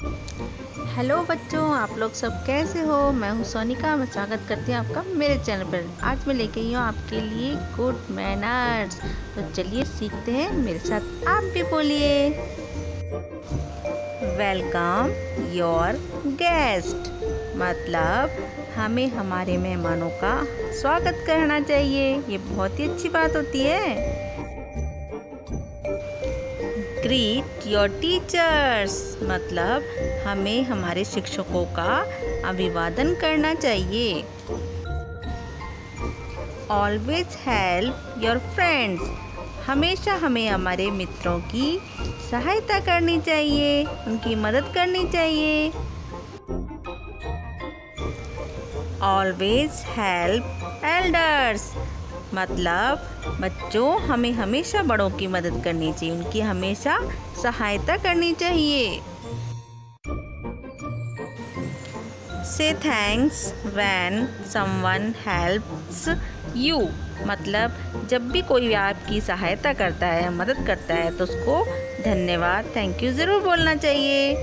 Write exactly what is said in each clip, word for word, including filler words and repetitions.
Hello बच्चों, आप लोग सब कैसे हो। मैं हूँ सोनिका। मैं स्वागत करती हूँ आपका मेरे चैनल पर। आज मैं लेके आई हूँ आपके लिए गुड मैनर्स। तो चलिए सीखते हैं, मेरे साथ आप भी बोलिए। वेलकम योर गेस्ट, मतलब हमें हमारे मेहमानों का स्वागत करना चाहिए। ये बहुत ही अच्छी बात होती है। ग्रीट योर टीचर्स, मतलब हमें हमारे शिक्षकों का अभिवादन करना चाहिए। ऑलवेज हेल्प योर फ्रेंड्स, हमेशा हमें हमारे मित्रों की सहायता करनी चाहिए, उनकी मदद करनी चाहिए। ऑलवेज हेल्प एल्डर्स, मतलब बच्चों हमें हमेशा बड़ों की मदद करनी चाहिए, उनकी हमेशा सहायता करनी चाहिए। से thanks when someone helps you, मतलब जब भी कोई आपकी सहायता करता है, मदद करता है, तो उसको धन्यवाद, थैंक यू ज़रूर बोलना चाहिए।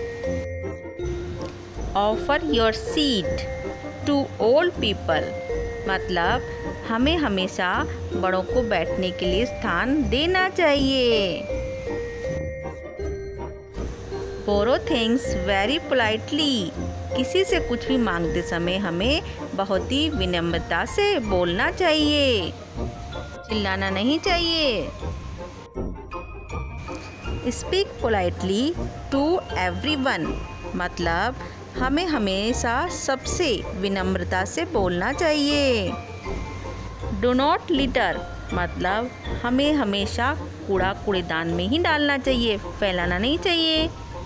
Offer your seat to old people, मतलब हमें हमेशा बड़ों को बैठने के लिए स्थान देना चाहिए। बोरो थिंग्स वेरी पोलाइटली, किसी से कुछ भी मांगते समय हमें बहुत ही विनम्रता से बोलना चाहिए, चिल्लाना नहीं चाहिए। स्पीक पोलाइटली टू एवरीवन, मतलब हमें हमेशा सबसे विनम्रता से बोलना चाहिए। डो नॉट लिटर, मतलब हमें हमेशा कूड़ा कूड़ेदान में ही डालना चाहिए, फैलाना नहीं चाहिए।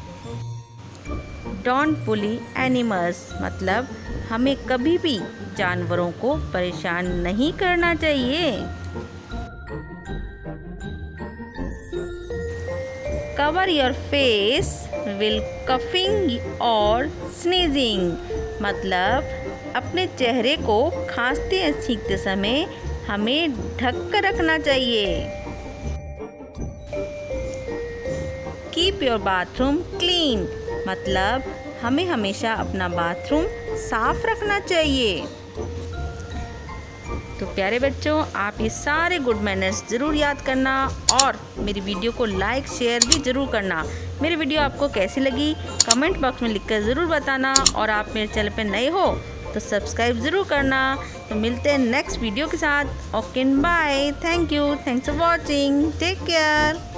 डोंट बुली एनिमल्स, मतलब हमें कभी भी जानवरों को परेशान नहीं करना चाहिए। Cover your face will coughing और स्नीजिंग, मतलब अपने चेहरे को खांसते या छींकते समय हमें ढक कर रखना चाहिए। कीप योर बाथरूम क्लीन, मतलब हमें हमेशा अपना बाथरूम साफ रखना चाहिए। तो प्यारे बच्चों, आप ये सारे गुड मैनर्स ज़रूर याद करना और मेरी वीडियो को लाइक शेयर भी ज़रूर करना। मेरी वीडियो आपको कैसी लगी कमेंट बॉक्स में लिखकर ज़रूर बताना, और आप मेरे चैनल पर नए हो तो सब्सक्राइब ज़रूर करना। तो मिलते हैं नेक्स्ट वीडियो के साथ। Okay bye, thank you, thanks for watching, take care.